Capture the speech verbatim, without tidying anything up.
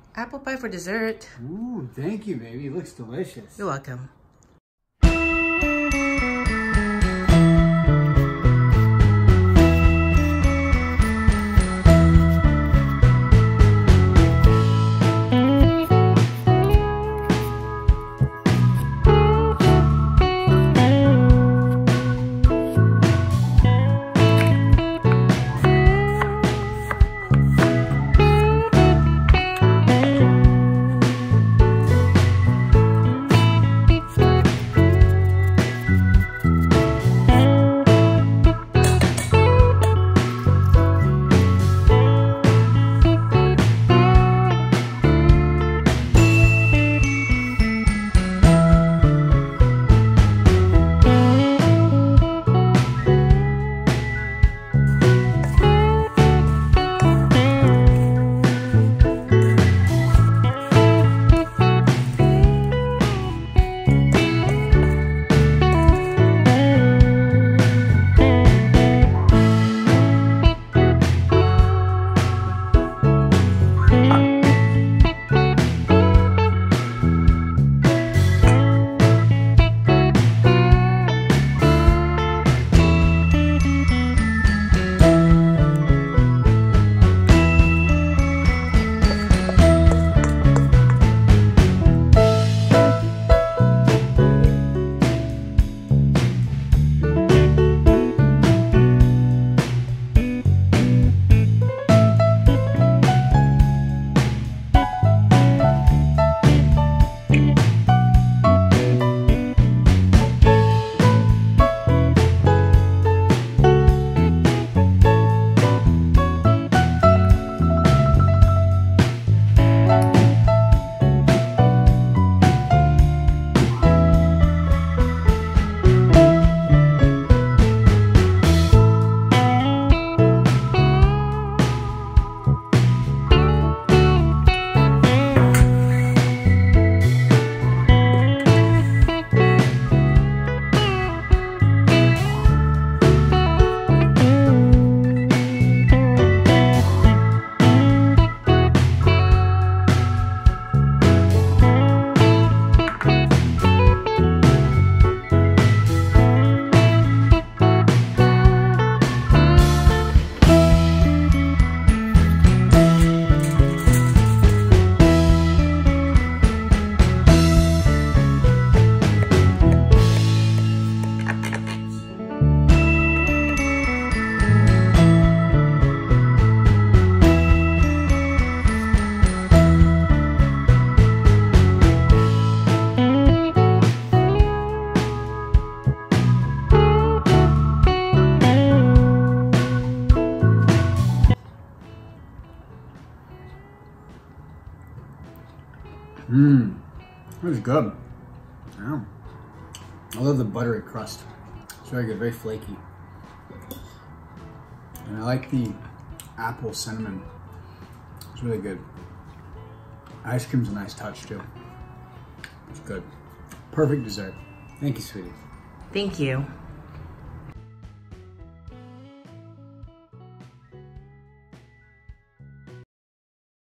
Apple pie for dessert. Ooh, thank you, baby. It looks delicious. You're welcome. Mmm, that was good. Yeah. I love the buttery crust. It's very good, very flaky. And I like the apple cinnamon. It's really good. Ice cream's a nice touch too. It's good. Perfect dessert. Thank you, sweetie. Thank you.